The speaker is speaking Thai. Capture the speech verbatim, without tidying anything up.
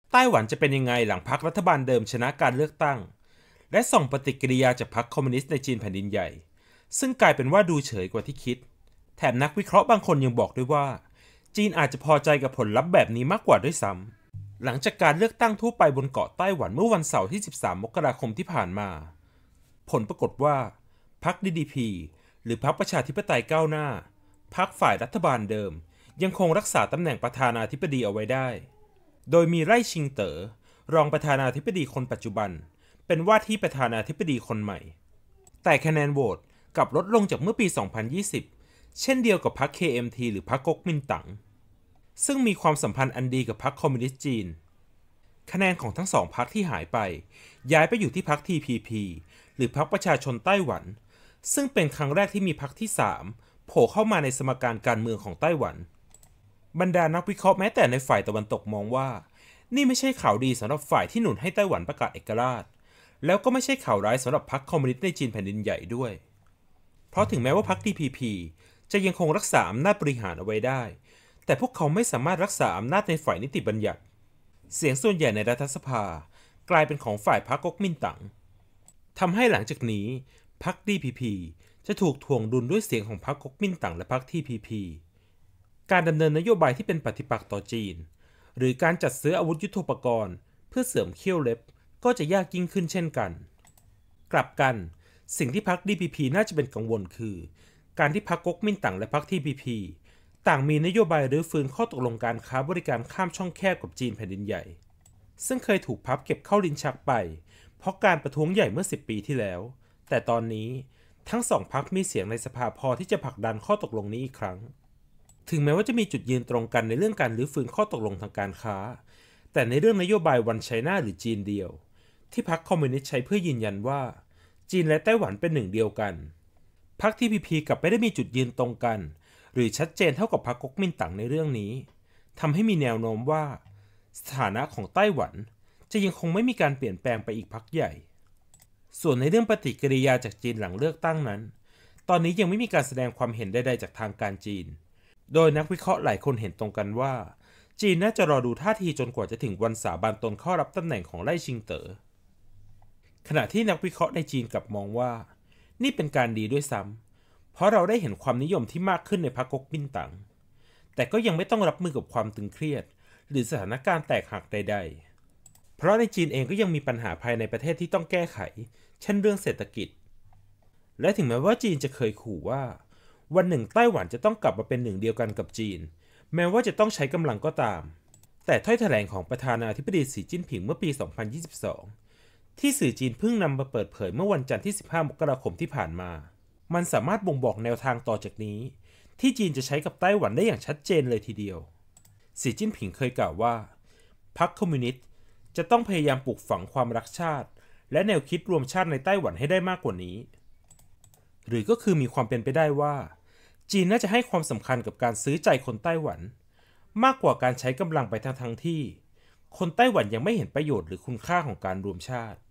ไต้หวันจะเป็นยังไงหลังพรรครัฐบาลเดิมชนะการเลือกตั้งและส่องปฏิกิริยาจากพรรคคอมมิวนิสต์ในจีนแผ่นดินใหญ่ซึ่งกลายเป็นว่าดูเฉยกว่าที่คิดแถมนักวิเคราะห์บางคนยังบอกด้วยว่าจีนอาจจะพอใจกับผลลัพธ์แบบนี้มากกว่าด้วยซ้ำหลังจากการเลือกตั้งทั่วไปบนเกาะไต้หวันเมื่อวันเสาร์ที่สิบสามมกราคมที่ผ่านมาผลปรากฏว่าพรรค ดี ดี พี หรือพรรคประชาธิปไตยก้าวหน้าพรรคฝ่ายรัฐบาลเดิมยังคงรักษาตำแหน่งประธานาธิบดีเอาไว้ได้โดยมีไร่ชิงเต๋อรองประธานาธิบดีคนปัจจุบันเป็นว่าที่ประธานาธิบดีคนใหม่แต่คะแนนโหวตกลับลดลงจากเมื่อปี สองพันยี่สิบ เช่นเดียวกับพรรค เค เอ็ม ที หรือพรรคก๊กมินตั๋งซึ่งมีความสัมพันธ์อันดีกับพรรคคอมมิวนิสต์จีนคะแนนของทั้งสองพรรคที่หายไปย้ายไปอยู่ที่พรรค ที พี พี หรือพรรคประชาชนไต้หวันซึ่งเป็นครั้งแรกที่มีพรรคที่สามโผล่เข้ามาในสมการการเมืองของไต้หวันบรรดานักวิเคราะห์แม้แต่ในฝ่ายตะวันตกมองว่านี่ไม่ใช่ข่าวดีสำหรับฝ่ายที่หนุนให้ไต้หวันประกาศเอกราชแล้วก็ไม่ใช่ข่าวร้ายสำหรับพรรคคอมมิวนิสต์ในจีนแผ่นดินใหญ่ด้วยเพราะถึงแม้ว่าพรรค ที พี พี จะยังคงรักษาอำนาจบริหารเอาไว้ได้แต่พวกเขาไม่สามารถรักษาอำนาจในฝ่ายนิติบัญญัติเสียงส่วนใหญ่ในรัฐสภากลายเป็นของฝ่ายพรรคก๊กมินตั๋งทำให้หลังจากนี้พรรค ดี พี พี จะถูกถ่วงดุลด้วยเสียงของพรรคก๊กมินตั๋งและพรรค ที พี พี การดำเนินนโยบายที่เป็นปฏิปักษ์ต่อจีนหรือการจัดซื้ออาวุธยุทโธปกรณ์เพื่อเสริมเขี้ยวเล็บก็จะยากยิ่งขึ้นเช่นกันกลับกันสิ่งที่พรรค ดี พี พี น่าจะเป็นกังวลคือการที่พรรคก๊กมินตั๋งและพรรค ที พี พี ต่างมีนโยบายรื้อฟื้นข้อตกลงการค้าบริการข้ามช่องแคบกับจีนแผ่นดินใหญ่ซึ่งเคยถูกพับเก็บเข้าลิ้นชักไปเพราะการประท้วงใหญ่เมื่อสิบปีที่แล้วแต่ตอนนี้ทั้งสองพรรคมีเสียงในสภาพอที่จะผลักดันข้อตกลงนี้อีกครั้งถึงแม้ว่าจะมีจุดยืนตรงกันในเรื่องการรื้อฟื้นข้อตกลงทางการค้าแต่ในเรื่องนโยบายวันไชน่าหรือจีนเดียวที่พรรคคอมมิวนิสต์ใช้เพื่อยืนยันว่าจีนและไต้หวันเป็นหนึ่งเดียวกันพรรค ที พี พี กลับไม่ได้มีจุดยืนตรงกันหรือชัดเจนเท่ากับพรรคก๊กมินตั๋งในเรื่องนี้ทำให้มีแนวโน้มว่าสถานะของไต้หวันจะยังคงไม่มีการเปลี่ยนแปลงไปอีกพักใหญ่ส่วนในเรื่องปฏิกิริยาจากจีนหลังเลือกตั้งนั้นตอนนี้ยังไม่มีการแสดงความเห็นใดๆจากทางการจีนโดยนักวิเคราะห์หลายคนเห็นตรงกันว่าจีนน่าจะรอดูท่าทีจนกว่าจะถึงวันสาบานตนเข้ารับตำแหน่งของไล่ชิงเต๋อขณะที่นักวิเคราะห์ในจีนกลับมองว่านี่เป็นการดีด้วยซ้ำเพราะเราได้เห็นความนิยมที่มากขึ้นในพรรคก๊กมินตั๋งแต่ก็ยังไม่ต้องรับมือกับความตึงเครียดหรือสถานการณ์แตกหักใดๆเพราะในจีนเองก็ยังมีปัญหาภายในประเทศที่ต้องแก้ไขเช่นเรื่องเศรษฐกิจและถึงแม้ว่าจีนจะเคยขู่ว่าวันหนึ่งไต้หวันจะต้องกลับมาเป็นหนึ่งเดียวกันกับจีนแม้ว่าจะต้องใช้กำลังก็ตามแต่ถ้อยแถลงของประธานาธิบดีสีจิ้นผิงเมื่อปี สองพันยี่สิบสอง ที่สื่อจีนเพิ่งนำมาเปิดเผยเมื่อวันจันทร์ที่ สิบห้ามกราคมที่ผ่านมามันสามารถบ่งบอกแนวทางต่อจากนี้ที่จีนจะใช้กับไต้หวันได้อย่างชัดเจนเลยทีเดียวสีจิ้นผิงเคยกล่าวว่าพรรคคอมมิวนิสต์จะต้องพยายามปลูกฝังความรักชาติและแนวคิดรวมชาติในไต้หวันให้ได้มากกว่านี้หรือก็คือมีความเป็นไปได้ว่าจีนน่าจะให้ความสำคัญกับการซื้อใจคนไต้หวันมากกว่าการใช้กำลังไปทั้งทั้งที่คนไต้หวันยังไม่เห็นประโยชน์หรือคุณค่าของการรวมชาติ